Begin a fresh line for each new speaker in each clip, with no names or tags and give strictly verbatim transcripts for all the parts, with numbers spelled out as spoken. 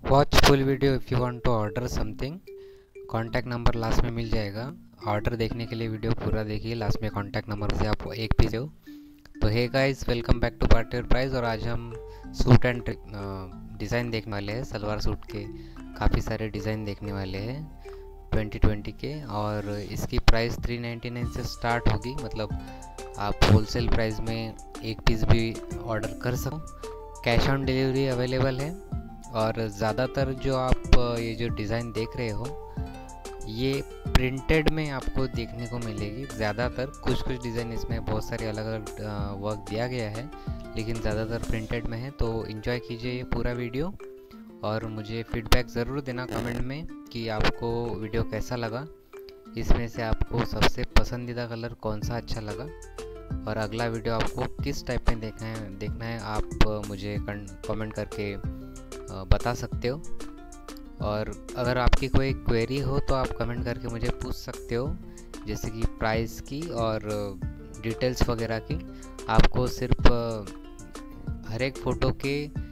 Watch full video if you want to order something. Contact number last में मिल जाएगा। Order देखने के लिए वीडियो पूरा देखिए, लास्ट में कॉन्टैक्ट नंबर से आप एक पीस हो। तो hey guys, welcome back to party price. और आज हम सूट एंड डिज़ाइन देखने वाले हैं। सलवार सूट के काफ़ी सारे डिज़ाइन देखने वाले हैं ट्वेंटी ट्वेंटी के। और इसकी प्राइस थ्री नाइन्टी नाइन से स्टार्ट होगी, मतलब आप होलसेल प्राइस में एक पीस भी ऑर्डर कर सको। कैश ऑन डिलीवरी अवेलेबल है। और ज़्यादातर जो आप ये जो डिज़ाइन देख रहे हो ये प्रिंटेड में आपको देखने को मिलेगी ज़्यादातर। कुछ कुछ डिज़ाइन इसमें बहुत सारे अलग अलग वर्क दिया गया है, लेकिन ज़्यादातर प्रिंटेड में है। तो इन्जॉय कीजिए ये पूरा वीडियो और मुझे फीडबैक ज़रूर देना कमेंट में कि आपको वीडियो कैसा लगा। इसमें से आपको सबसे पसंदीदा कलर कौन सा अच्छा लगा और अगला वीडियो आपको किस टाइप में देखना है देखना है आप मुझे कमेंट करके बता सकते हो। और अगर आपकी कोई क्वेरी हो तो आप कमेंट करके मुझे पूछ सकते हो, जैसे कि प्राइस की और डिटेल्स वगैरह की। आपको सिर्फ हर एक फ़ोटो के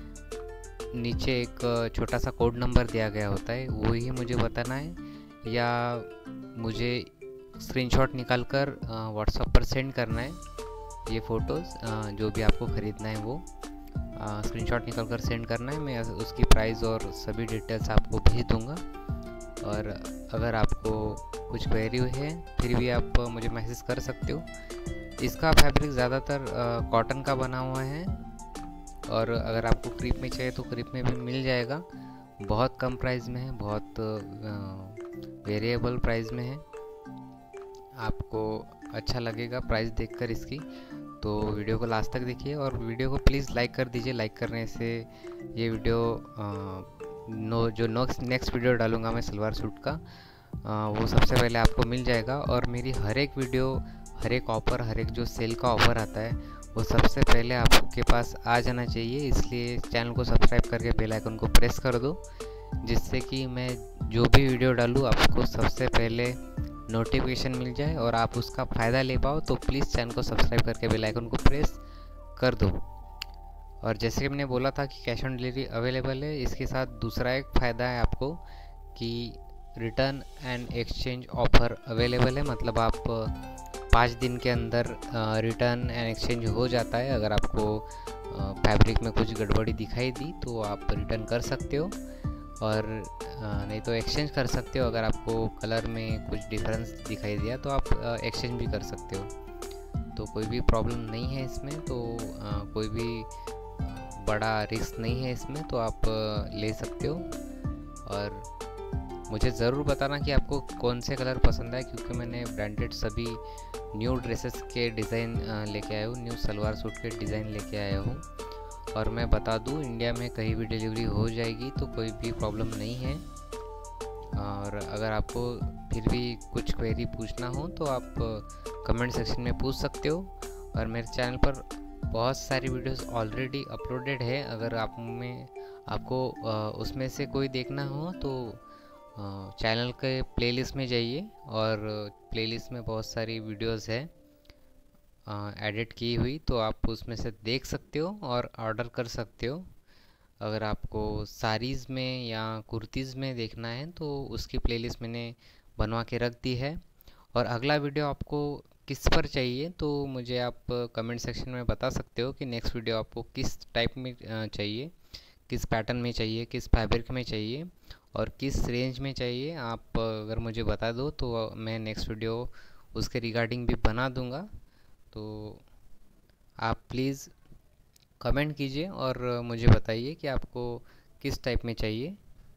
नीचे एक छोटा सा कोड नंबर दिया गया होता है, वही मुझे बताना है, या मुझे स्क्रीनशॉट निकालकर व्हाट्सएप पर सेंड करना है। ये फ़ोटोज़ जो भी आपको ख़रीदना है वो स्क्रीनशॉट निकाल कर सेंड करना है। मैं उसकी प्राइस और सभी डिटेल्स आपको भेज दूंगा। और अगर आपको कुछ क्वेरी है फिर भी आप मुझे मैसेज कर सकते हो। इसका फैब्रिक ज़्यादातर कॉटन का बना हुआ है। और अगर आपको क्रीप में चाहिए तो क्रीप में भी मिल जाएगा। बहुत कम प्राइस में है, बहुत वेरिएबल प्राइस में है। आपको अच्छा लगेगा प्राइस देखकर इसकी। तो वीडियो को लास्ट तक देखिए और वीडियो को प्लीज़ लाइक कर दीजिए। लाइक करने से ये वीडियो आ, नो जो नेक्स्ट नेक्स्ट वीडियो डालूंगा मैं सलवार सूट का, आ, वो सबसे पहले आपको मिल जाएगा। और मेरी हर एक वीडियो, हर एक ऑफ़र, हर एक जो सेल का ऑफ़र आता है वो सबसे पहले आपके पास आ जाना चाहिए। इसलिए चैनल को सब्सक्राइब करके बेल आइकन को प्रेस कर दो, जिससे कि मैं जो भी वीडियो डालूँ आपको सबसे पहले नोटिफिकेशन मिल जाए और आप उसका फ़ायदा ले पाओ। तो प्लीज़ चैनल को सब्सक्राइब करके बेल आइकन को प्रेस कर दो। और जैसे कि मैंने बोला था कि कैश ऑन डिलीवरी अवेलेबल है, इसके साथ दूसरा एक फ़ायदा है आपको कि return and exchange offer available है। मतलब आप पाँच दिन के अंदर रिटर्न एंड एक्सचेंज हो जाता है। अगर आपको फैब्रिक में कुछ गड़बड़ी दिखाई दी तो आप रिटर्न कर सकते हो, और नहीं तो एक्सचेंज कर सकते हो। अगर आपको कलर में कुछ डिफरेंस दिखाई दिया तो आप एक्सचेंज भी कर सकते हो। तो कोई भी प्रॉब्लम नहीं है इसमें। तो कोई भी बड़ा रिस्क नहीं है इसमें, तो आप ले सकते हो। और मुझे ज़रूर बताना कि आपको कौन से कलर पसंद आए, क्योंकि मैंने ब्रांडेड सभी न्यू ड्रेसेस के डिज़ाइन लेके आया हूँ, न्यू सलवार सूट के डिज़ाइन लेके आया हूँ। और मैं बता दूँ, इंडिया में कहीं भी डिलीवरी हो जाएगी, तो कोई भी प्रॉब्लम नहीं है। और अगर आपको फिर भी कुछ क्वेरी पूछना हो तो आप कमेंट सेक्शन में पूछ सकते हो। और मेरे चैनल पर बहुत सारी वीडियोस ऑलरेडी अपलोडेड है। अगर आप में आपको उसमें से कोई देखना हो तो चैनल के प्लेलिस्ट में जाइए, और प्लेलिस्ट में बहुत सारी वीडियोस है एडिट की हुई, तो आप उसमें से देख सकते हो और ऑर्डर कर सकते हो। अगर आपको साड़ीज़ में या कुर्तीज़ में देखना है तो उसकी प्लेलिस्ट मैंने बनवा के रख दी है। और अगला वीडियो आपको किस पर चाहिए तो मुझे आप कमेंट सेक्शन में बता सकते हो कि नेक्स्ट वीडियो आपको किस टाइप में चाहिए, किस पैटर्न में चाहिए, किस फैब्रिक में चाहिए और किस रेंज में चाहिए। आप अगर मुझे बता दो तो मैं नेक्स्ट वीडियो उसके रिगार्डिंग भी बना दूँगा। तो आप प्लीज़ कमेंट कीजिए और मुझे बताइए कि आपको किस टाइप में चाहिए।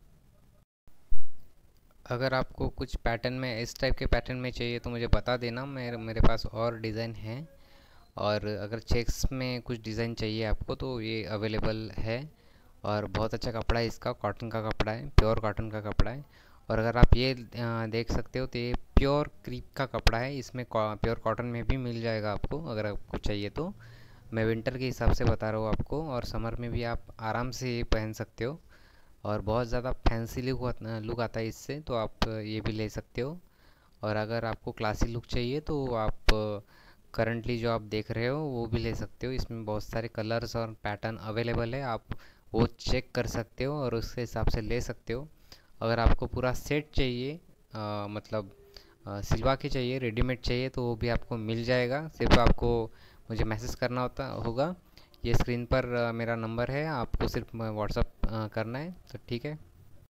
अगर आपको कुछ पैटर्न में, इस टाइप के पैटर्न में चाहिए तो मुझे बता देना, मेरे मेरे पास और डिज़ाइन हैं। और अगर चेक्स में कुछ डिज़ाइन चाहिए आपको तो ये अवेलेबल है। और बहुत अच्छा कपड़ा है इसका, कॉटन का कपड़ा है, प्योर कॉटन का कपड़ा है। और अगर आप ये देख सकते हो तो ये प्योर क्रीप का कपड़ा है। इसमें प्योर कॉटन में भी मिल जाएगा आपको, अगर आपको चाहिए तो। मैं विंटर के हिसाब से बता रहा हूँ आपको, और समर में भी आप आराम से ये पहन सकते हो। और बहुत ज़्यादा फैंसी लुक लुक आता है इससे, तो आप ये भी ले सकते हो। और अगर आपको क्लासी लुक चाहिए तो आप करंटली जो आप देख रहे हो वो भी ले सकते हो। इसमें बहुत सारे कलर्स और पैटर्न अवेलेबल है, आप वो चेक कर सकते हो और उसके हिसाब से ले सकते हो। अगर आपको पूरा सेट चाहिए, आ, मतलब आ, सिलवा के चाहिए, रेडीमेड चाहिए, तो वो भी आपको मिल जाएगा। सिर्फ आपको मुझे मैसेज करना होता होगा। ये स्क्रीन पर आ, मेरा नंबर है, आपको सिर्फ व्हाट्सअप करना है, तो ठीक है।